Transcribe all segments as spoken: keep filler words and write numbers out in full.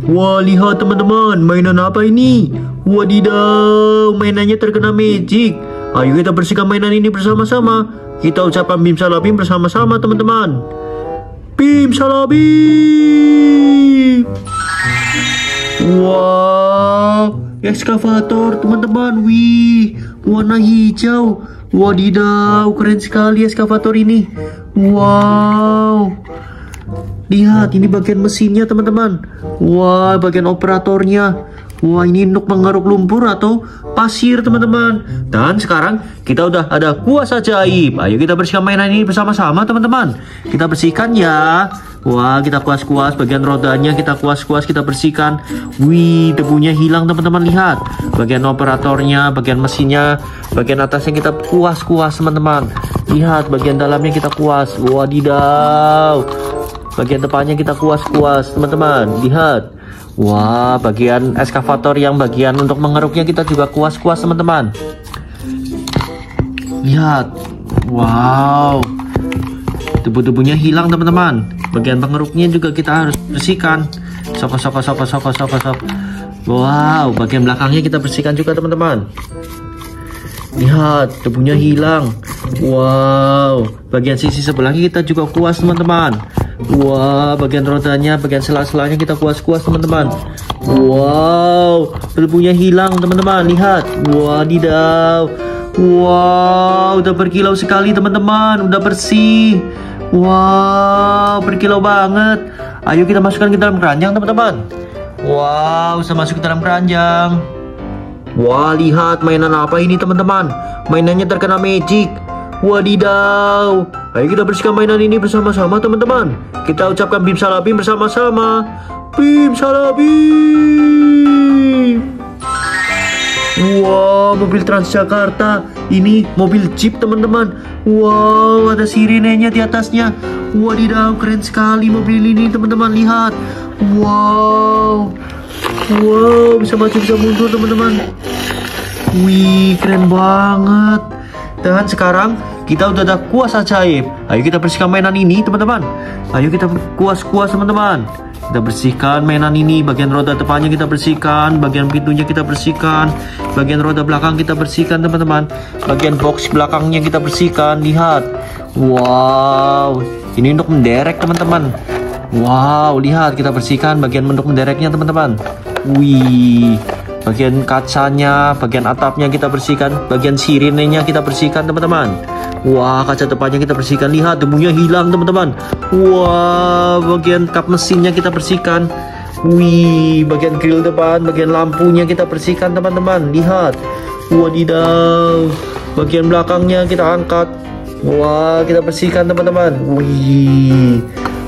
Wah, lihat teman-teman, mainan apa ini? Wadidaw, mainannya terkena magic. Ayo kita bersihkan mainan ini bersama-sama. Kita ucapkan bim salah bim bersama-sama teman-teman. Bim salah bim. Wow, ekskavator teman-teman. Wih, warna hijau. Wadidaw, keren sekali ekskavator ini. Wow. Lihat, ini bagian mesinnya teman-teman. Wah, bagian operatornya. Wah, ini untuk mengeruk lumpur atau pasir teman-teman. Dan sekarang kita udah ada kuas ajaib. Ayo kita bersihkan mainan ini bersama-sama teman-teman. Kita bersihkan ya. Wah, kita kuas-kuas bagian rodanya, kita kuas-kuas, kita bersihkan. Wih, debunya hilang teman-teman. Lihat, bagian operatornya, bagian mesinnya, bagian atasnya kita kuas-kuas teman-teman. Lihat, bagian dalamnya kita kuas. Wadidaw, bagian depannya kita kuas-kuas teman-teman. Lihat. Wah, bagian ekskavator yang bagian untuk mengeruknya kita juga kuas-kuas teman-teman. Lihat. Wow, debu-debunya hilang teman-teman. Bagian pengeruknya juga kita harus bersihkan. Sok sok sok sok sok sok sok. Wow, bagian belakangnya kita bersihkan juga teman-teman. Lihat, debunya hilang. Wow, bagian sisi sebelahnya kita juga kuas teman-teman. Wah, bagian rodanya, bagian sela-selanya kita kuas-kuas teman-teman. Wow, debunya hilang teman-teman. Lihat, wadidaw. Wow, udah berkilau sekali teman-teman. Udah bersih. Wow, berkilau banget. Ayo kita masukkan ke dalam keranjang teman-teman. Wow, bisa masuk ke dalam keranjang. Wah, lihat mainan apa ini teman-teman. Mainannya terkena magic. Wadidaw. Ayo kita bersihkan mainan ini bersama-sama teman-teman. Kita ucapkan bim salah bim bersama-sama. Bim salah bim. Wow, mobil Transjakarta. Ini mobil Jeep teman-teman. Wow, ada sirenenya di atasnya. Wadidaw, keren sekali mobil ini teman-teman. Lihat. Wow. Wow, bisa maju bisa mundur teman-teman. Wih, keren banget. Dan sekarang kita udah ada kuas ajaib. Ayo kita bersihkan mainan ini teman-teman. Ayo kita kuas-kuas teman-teman. Kita bersihkan mainan ini. Bagian roda depannya kita bersihkan. Bagian pintunya kita bersihkan. Bagian roda belakang kita bersihkan teman-teman. Bagian box belakangnya kita bersihkan. Lihat. Wow, ini untuk menderek teman-teman. Wow, lihat, kita bersihkan bagian untuk mendereknya teman-teman. Wih, bagian kacanya, bagian atapnya kita bersihkan. Bagian sirinenya kita bersihkan teman-teman. Wah, kaca depannya kita bersihkan. Lihat, debunya hilang teman-teman. Wah, bagian kap mesinnya kita bersihkan. Wih, bagian grill depan, bagian lampunya kita bersihkan teman-teman. Lihat. Wadidaw. Bagian belakangnya kita angkat. Wah, kita bersihkan teman-teman. Wih.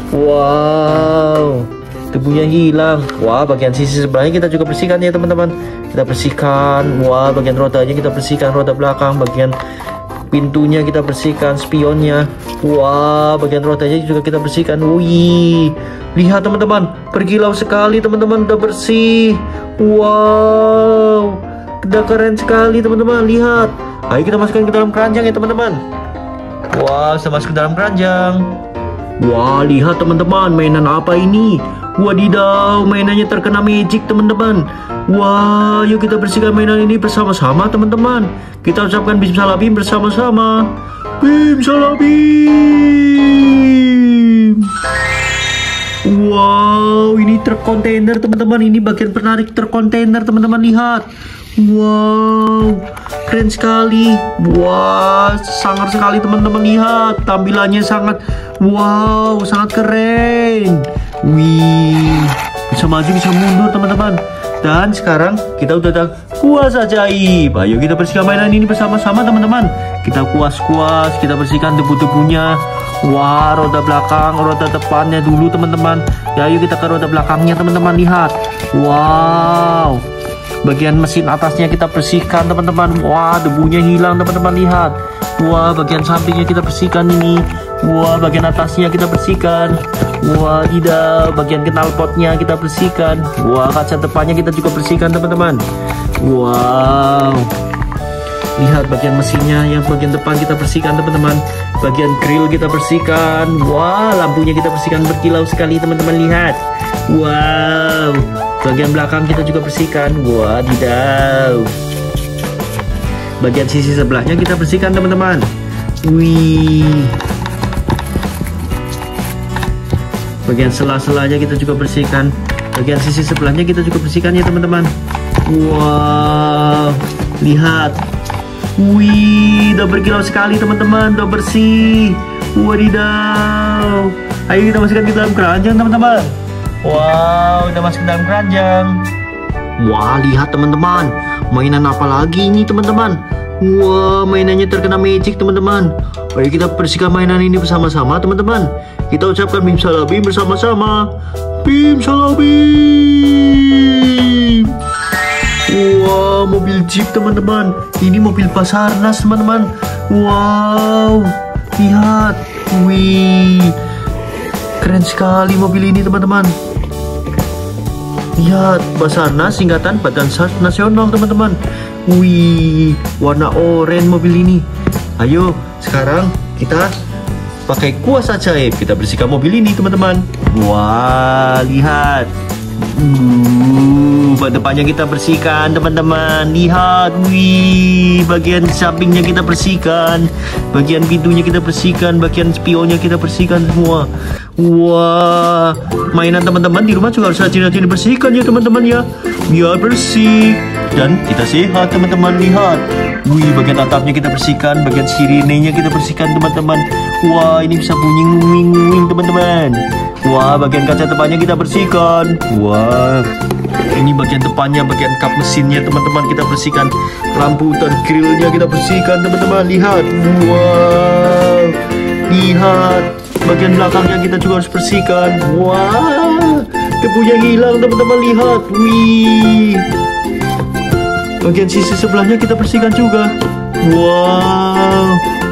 Wow, debunya hilang. Wah, bagian sisi sebelahnya kita juga bersihkan ya teman-teman. Kita bersihkan. Wah, bagian rodanya kita bersihkan, roda belakang, bagian pintunya kita bersihkan, spionnya. Wah, bagian rodanya juga kita bersihkan. Wih, lihat teman-teman, berkilau sekali teman-teman, udah bersih. Wow, udah keren sekali teman-teman. Lihat. Ayo kita masukkan ke dalam keranjang ya teman-teman. Wah, bisa masuk ke dalam keranjang. Wah, lihat teman-teman, mainan apa ini? Wadidaw, mainannya terkena magic teman-teman. Wah, yuk kita bersihkan mainan ini bersama-sama teman-teman. Kita ucapkan bim salah bim bersama-sama. Bim salah bim. Wow, ini truk kontainer teman-teman. Ini bagian penarik truk kontainer teman-teman. Lihat. Wow, keren sekali. Wah, sangat sekali teman-teman. Lihat, tampilannya sangat, wow, sangat keren. Wih, bisa maju bisa mundur teman-teman. Dan sekarang kita udah ada kuas ajaib. Ayo kita bersihkan mainan ini bersama-sama teman-teman. Kita kuas-kuas, kita bersihkan debu-debunya. Wah, roda belakang, roda depannya dulu teman-teman. Ya, ayo kita ke roda belakangnya teman-teman. Lihat. Wow, bagian mesin atasnya kita bersihkan teman-teman. Wah, debunya hilang teman-teman. Lihat. Wah, bagian sampingnya kita bersihkan ini. Wah, bagian atasnya kita bersihkan. Wah, tidak. Bagian knalpotnya kita bersihkan. Wah, kaca depannya kita juga bersihkan teman-teman. Wow, lihat bagian mesinnya yang bagian depan kita bersihkan teman-teman. Bagian grill kita bersihkan. Wah, lampunya kita bersihkan berkilau sekali teman-teman. Lihat. Wow, Bagian belakang kita juga bersihkan. Wadidaw. Bagian sisi sebelahnya kita bersihkan teman-teman. Wih. Bagian sela-selanya kita juga bersihkan. Bagian sisi sebelahnya kita juga bersihkan ya teman-teman. Wow, lihat. Wih, udah berkilau sekali teman-teman, udah bersih. Wadidaw. Ayo kita masukkan ke dalam keranjang teman-teman. Wow, udah masuk ke dalam keranjang. Wah, lihat teman-teman, mainan apa lagi ini teman-teman? Wah, mainannya terkena magic teman-teman. Ayo kita bersihkan mainan ini bersama-sama teman-teman. Kita ucapkan bim salabim bersama-sama. Bim salabim. Wow, mobil jeep teman-teman. Ini mobil Basarnas teman-teman. Wow, lihat. Wih, keren sekali mobil ini teman-teman. Lihat, Basarnas singkatan Badan Sars Nasional teman-teman. Wih, warna oranye mobil ini. Ayo, sekarang kita pakai kuas ajaib. Kita bersihkan mobil ini teman-teman. Wah, lihat. Uh, ban depannya kita bersihkan teman-teman. Lihat, wih, bagian sampingnya kita bersihkan, bagian pintunya kita bersihkan, bagian spionnya kita bersihkan semua. Wah, mainan teman-teman di rumah juga harus rajin-rajin dibersihkan ya teman-teman ya, biar bersih dan kita sehat teman-teman. Lihat, wih, bagian atapnya kita bersihkan, bagian sirinenya kita bersihkan teman-teman. Wah, ini bisa bunyi nguing-nguing teman-teman. Wah, bagian kaca depannya kita bersihkan. Wah, ini bagian depannya, bagian kap mesinnya teman-teman kita bersihkan. Lampu dan grillnya kita bersihkan teman-teman. Lihat, wow, lihat. Bagian belakangnya kita juga harus bersihkan. Wah, debunya hilang teman-teman. Lihat, wih. Bagian sisi sebelahnya kita bersihkan juga. Wow.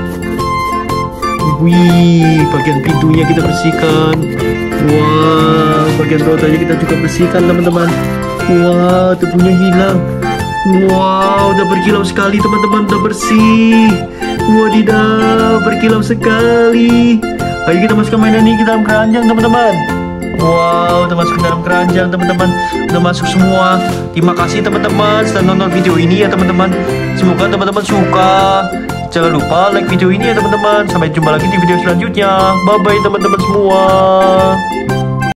Wih, bagian pintunya kita bersihkan. Wah, bagian rodanya kita juga bersihkan teman-teman. Wah, debunya hilang. Wow, udah berkilau sekali teman-teman, udah bersih. Wadidaw, berkilau sekali. Ayo kita masukkan mainan ini ke dalam keranjang teman-teman. Wow, udah masuk ke dalam keranjang teman-teman. Udah masuk semua. Terima kasih teman-teman sudah nonton video ini ya teman-teman. Semoga teman-teman suka. Jangan lupa like video ini ya teman-teman. Sampai jumpa lagi di video selanjutnya. Bye bye teman-teman semua.